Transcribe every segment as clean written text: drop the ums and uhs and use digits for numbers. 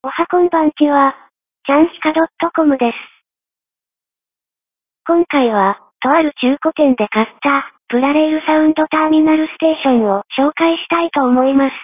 おはこんばんちは、ちゃんひか .com です。今回は、とある中古店で買った、プラレールサウンドターミナルステーションを紹介したいと思います。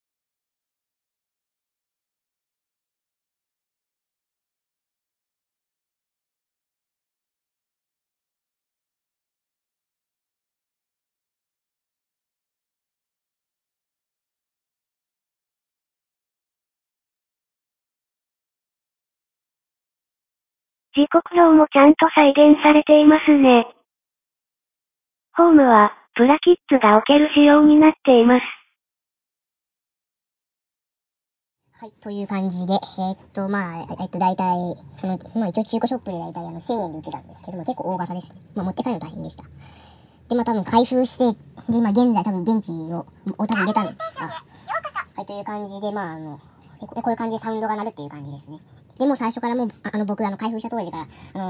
時刻表もちゃんと再現されていますね。ホームは、プラキッズが置ける仕様になっています。 はい、という感じで、大体、一応中古ショップで大体1000円で売ってたんですけども、結構大型ですね。持って帰るの大変でした。で、多分開封して、で、今現在多分電池を、多分入れたの。はい、という感じで、こういう感じでサウンドが鳴るっていう感じですね。でも最初からもう、僕、開封した当時から、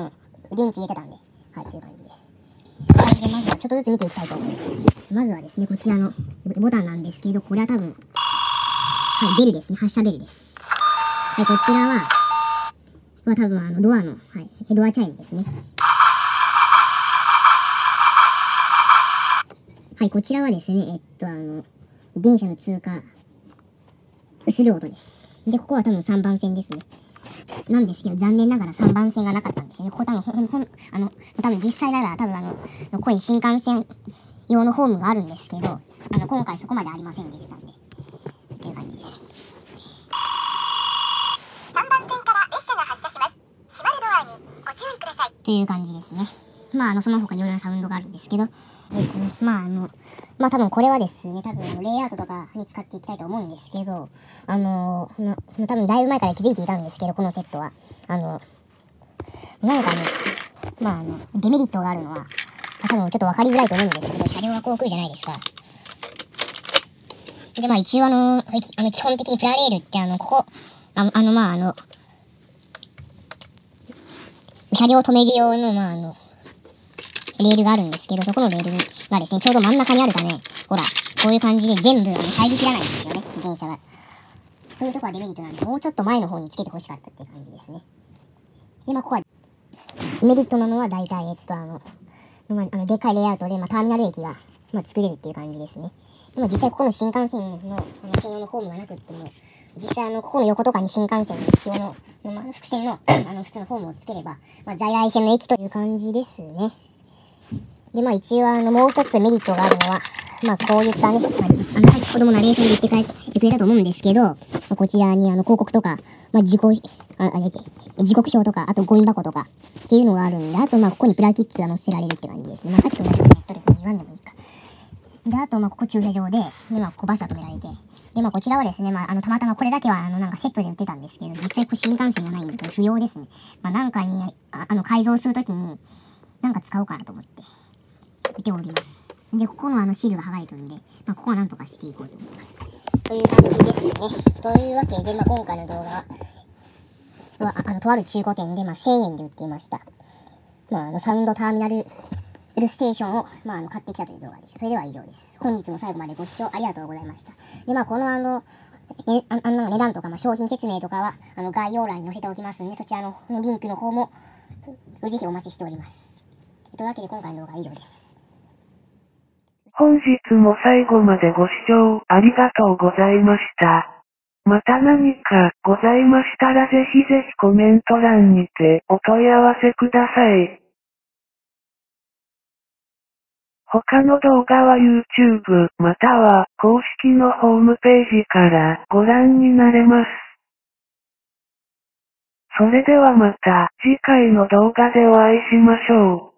電池入れてたんで、はい、という感じです。はい、で、まずはちょっとずつ見ていきたいと思います。まずはですね、こちらのボタンなんですけど、これは多分、はい、ベルですね。発射ベルです。はい、こちらは、多分ドアの、はい、ドアチャイムですね。はい、こちらはですね、電車の通過する音です。で、ここは多分3番線ですね。なんですけど、残念ながら3番線がなかったんですよね。ここ多分実際なら多分ここに新幹線用のホームがあるんですけど、今回そこまでありませんでしたんで、という感じです。という感じですね。その他いろいろなサウンドがあるんですけど、ですね。多分これはですね、多分レイアウトとかに使っていきたいと思うんですけど、多分だいぶ前から気づいていたんですけど、このセットは。デメリットがあるのは、多分ちょっとわかりづらいと思うんですけど、車両がこう来るじゃないですか。で、一応基本的にプラレールってここ、車両を止める用の、レールがあるんですけど、そこのレールがですね、ちょうど真ん中にあるため、ほら、こういう感じで全部入りきらないんですよね、電車が。というところはデメリットなんで、もうちょっと前の方につけてほしかったっていう感じですね。で、ここは、メリットなのは大体、でっかいレイアウトで、ターミナル駅が、作れるっていう感じですね。でも実際ここの新幹線の、専用のホームがなくっても、実際ここの横とかに新幹線用の、複線の、普通のホームをつければ、在来線の駅という感じですね。で、一応もう一つメリットがあるのは、こういったね、先ほどもナレーションで言ってくれたと思うんですけど、こちらに広告とか、時刻表とか、あとゴミ箱とか、っていうのがあるんで、あとここにプラキッズが載せられるって感じですね。さっきと同じこと言っとるけど言わんでもいいか。で、あとここ駐車場で、ここバスが止められて、で、こちらはですね、たまたまこれだけはセットで売ってたんですけど、実際新幹線がないんで、これ不要ですね。なんかに、改造するときに、使おうかなと思って。見ております。で、ここのシールが剥がれてるんで、ここはなんとかしていこうと思います。という感じですね。というわけで、今回の動画は、とある中古店で、1000円で売っていました。サウンドターミナルステーションを、買ってきたという動画でした。それでは以上です。本日も最後までご視聴ありがとうございました。で、この値段とか、商品説明とかは、概要欄に載せておきますんで、そちらのリンクの方も、ぜひお待ちしております。というわけで、今回の動画は以上です。 本日も最後までご視聴ありがとうございました。また何かございましたらぜひぜひコメント欄にてお問い合わせください。他の動画は YouTube または公式のホームページからご覧になれます。それではまた次回の動画でお会いしましょう。